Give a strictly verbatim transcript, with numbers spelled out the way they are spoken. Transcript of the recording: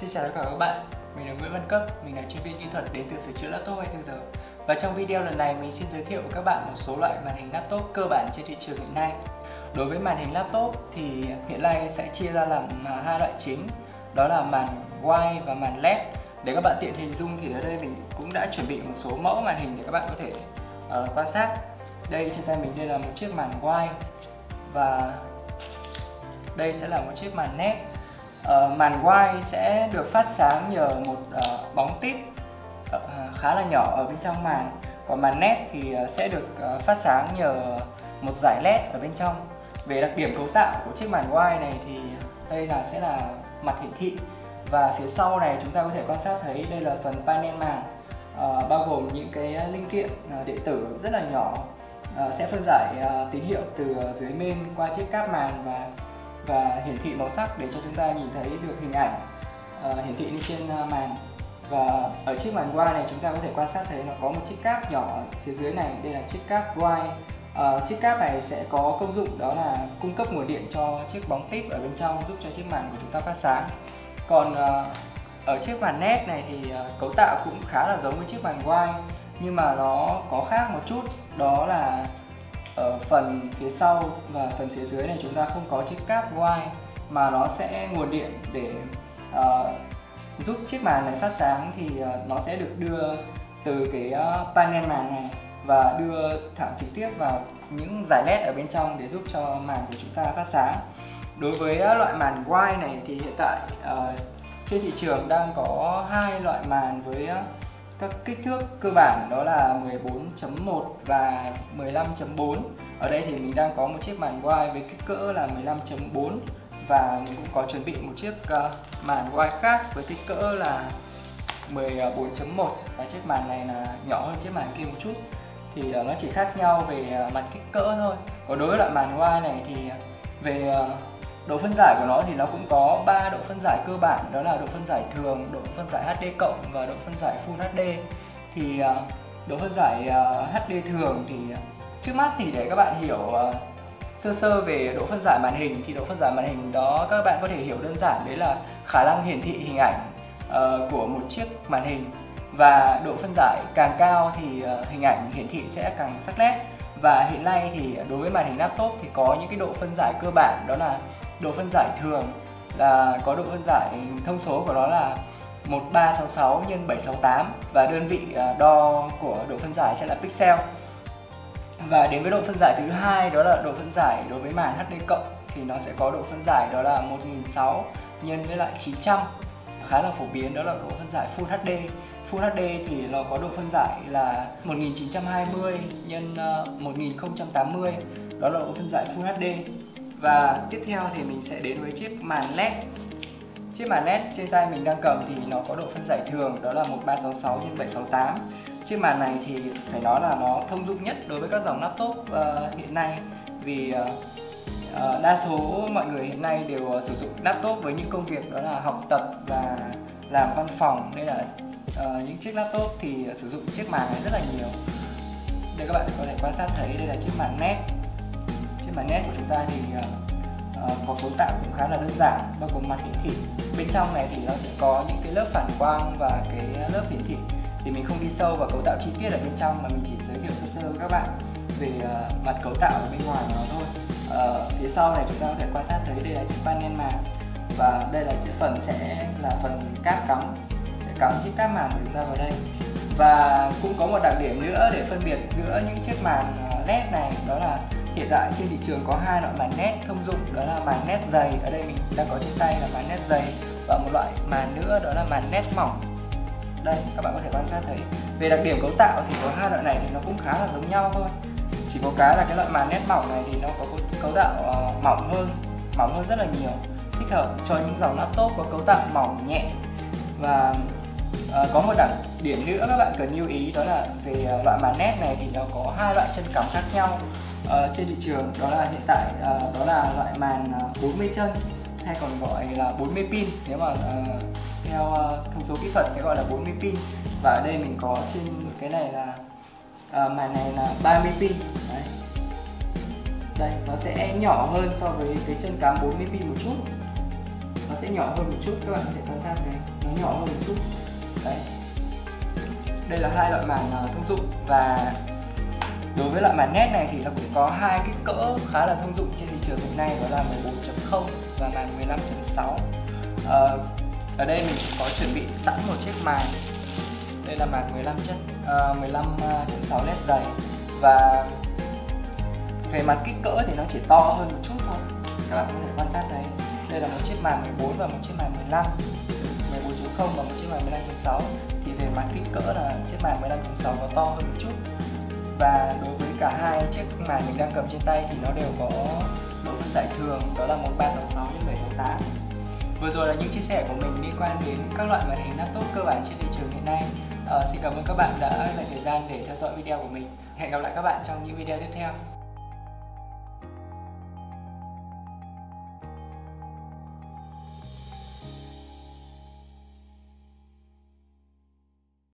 Xin chào tất cả các bạn, mình là Nguyễn Văn Cấp, mình là chuyên viên kỹ thuật đến từ sửa chữa laptop hai mươi tư giờ. Và trong video lần này mình xin giới thiệu với các bạn một số loại màn hình laptop cơ bản trên thị trường hiện nay. Đối với màn hình laptop thì hiện nay sẽ chia ra làm hai loại chính, đó là màn wide và màn led. Để các bạn tiện hình dung thì ở đây mình cũng đã chuẩn bị một số mẫu màn hình để các bạn có thể uh, quan sát. Đây trên tay mình đây là một chiếc màn wide và đây sẽ là một chiếc màn led. Uh, màn wide sẽ được phát sáng nhờ một uh, bóng tít uh, khá là nhỏ ở bên trong màn, còn màn led thì uh, sẽ được uh, phát sáng nhờ một dải led ở bên trong. Về đặc điểm cấu tạo của chiếc màn wide này thì đây là sẽ là mặt hiển thị, và phía sau này chúng ta có thể quan sát thấy đây là phần panel màn, uh, bao gồm những cái linh kiện uh, điện tử rất là nhỏ, uh, sẽ phân giải uh, tín hiệu từ dưới main qua chiếc cáp màn và và hiển thị màu sắc để cho chúng ta nhìn thấy được hình ảnh uh, hiển thị lên trên uh, màn. Và ở chiếc màn wide này chúng ta có thể quan sát thấy nó có một chiếc cáp nhỏ ở phía dưới này, đây là chiếc cáp wide. Uh, chiếc cáp này sẽ có công dụng đó là cung cấp nguồn điện cho chiếc bóng tip ở bên trong, giúp cho chiếc màn của chúng ta phát sáng. Còn uh, ở chiếc màn led này thì uh, cấu tạo cũng khá là giống với chiếc màn wide, nhưng mà nó có khác một chút, đó là ở phần phía sau và phần phía dưới này chúng ta không có chiếc cáp wide, mà nó sẽ nguồn điện để uh, giúp chiếc màn này phát sáng thì uh, nó sẽ được đưa từ cái uh, panel màn này và đưa thẳng trực tiếp vào những dải led ở bên trong để giúp cho màn của chúng ta phát sáng. Đối với uh, loại màn wide này thì hiện tại uh, trên thị trường đang có hai loại màn với uh, các kích thước cơ bản, đó là mười bốn chấm một và mười lăm chấm bốn. Ở đây thì mình đang có một chiếc màn wide với kích cỡ là mười lăm chấm bốn, và mình cũng có chuẩn bị một chiếc uh, màn wide khác với kích cỡ là mười bốn chấm một, và chiếc màn này là nhỏ hơn chiếc màn kia một chút, thì uh, nó chỉ khác nhau về uh, mặt kích cỡ thôi. Còn đối với loại màn wide này thì về uh, độ phân giải của nó thì nó cũng có ba độ phân giải cơ bản, đó là độ phân giải thường, độ phân giải hát đê cộng và độ phân giải Full hát đê. Thì uh, độ phân giải uh, hát đê thường thì uh, trước mắt thì để các bạn hiểu uh, sơ sơ về độ phân giải màn hình, thì độ phân giải màn hình đó các bạn có thể hiểu đơn giản đấy là khả năng hiển thị hình ảnh uh, của một chiếc màn hình, và độ phân giải càng cao thì uh, hình ảnh hiển thị sẽ càng sắc nét. Và hiện nay thì đối với màn hình laptop thì có những cái độ phân giải cơ bản, đó là độ phân giải thường là có độ phân giải thông số của nó là một nghìn ba trăm sáu mươi sáu nhân bảy trăm sáu mươi tám, và đơn vị đo của độ phân giải sẽ là pixel. Và đến với độ phân giải thứ hai, đó là độ phân giải đối với màn hát đê cộng, thì nó sẽ có độ phân giải đó là một nghìn sáu trăm nhân với lại chín trăm, khá là phổ biến, đó là độ phân giải Full hát đê. Full hát đê thì nó có độ phân giải là một nghìn chín trăm hai mươi nhân một nghìn không trăm tám mươi, đó là độ phân giải Full hát đê. Và tiếp theo thì mình sẽ đến với chiếc màn led. Chiếc màn led trên tay mình đang cầm thì nó có độ phân giải thường, đó là một nghìn ba trăm sáu mươi sáu nhân bảy trăm sáu mươi tám. Chiếc màn này thì phải nói là nó thông dụng nhất đối với các dòng laptop uh, hiện nay, vì uh, uh, đa số mọi người hiện nay đều uh, sử dụng laptop với những công việc đó là học tập và làm văn phòng, nên là uh, những chiếc laptop thì uh, sử dụng chiếc màn này rất là nhiều. Đây các bạn có thể quan sát thấy đây là chiếc màn led. Chiếc màn led của chúng ta thì uh, uh, có cấu tạo cũng khá là đơn giản, bao gồm mặt hiển thị. Bên trong này thì nó sẽ có những cái lớp phản quang và cái lớp hiển thị. Thì mình không đi sâu vào cấu tạo chi tiết ở bên trong, mà mình chỉ giới thiệu sơ sơ với các bạn về uh, mặt cấu tạo ở bên ngoài của nó thôi. Uh, phía sau này chúng ta có thể quan sát thấy đây là chiếc panel màn, và đây là chiếc phần sẽ là phần cáp cắm, sẽ cắm chiếc cáp màn của chúng ta vào đây. Và cũng có một đặc điểm nữa để phân biệt giữa những chiếc màn led này, đó là hiện tại trên thị trường có hai loại màn led thông dụng, đó là màn led dày, ở đây mình đang có trên tay là màn led dày, và một loại màn nữa đó là màn led mỏng. Đây các bạn có thể quan sát thấy. Về đặc điểm cấu tạo thì có hai loại này thì nó cũng khá là giống nhau thôi, chỉ có cái là cái loại màn led mỏng này thì nó có cấu tạo uh, mỏng hơn, mỏng hơn rất là nhiều, thích hợp cho những dòng laptop có cấu tạo mỏng nhẹ. Và uh, có một đặc điểm nữa các bạn cần lưu ý, đó là về uh, loại màn led này thì nó có hai loại chân cắm khác nhau uh, trên thị trường, đó là hiện tại uh, đó là loại màn uh, bốn mươi chân, hay còn gọi là bốn mươi pin, nếu mà uh, theo uh, thông số kỹ thuật sẽ gọi là bốn mươi pin. Và ở đây mình có trên cái này là uh, màn này là ba mươi pin. Đấy. Đây nó sẽ nhỏ hơn so với cái chân cắm bốn mươi pin một chút. nó sẽ nhỏ hơn một chút, các bạn có thể quan sát này, nó nhỏ hơn một chút. Đấy. Đây là hai loại màn thông dụng, và đối với loại màn nét này thì nó cũng có hai cái cỡ khá là thông dụng trên thị trường hiện nay, đó là mười bốn chấm không và màn mười lăm chấm sáu. À, ở đây mình có chuẩn bị sẵn một chiếc màn. Đây là màn mười lăm chấm sáu led dày, và về mặt kích cỡ thì nó chỉ to hơn một chút thôi. Các bạn có thể quan sát thấy, đây là một chiếc màn mười bốn và một chiếc màn mười lăm, mười bốn chấm không và một chiếc màn mười lăm chấm sáu. Thì về mặt kích cỡ là chiếc màn mười lăm chấm sáu có to hơn một chút. Và đối với cả hai chiếc màn mình đang cầm trên tay thì nó đều có độ phân giải thường, đó là một ba sáu sáu đến bảy sáu tám. Vừa rồi là những chia sẻ của mình liên quan đến các loại màn hình laptop cơ bản trên thị trường hiện nay. À, xin cảm ơn các bạn đã dành thời gian để theo dõi video của mình. Hẹn gặp lại các bạn trong những video tiếp theo.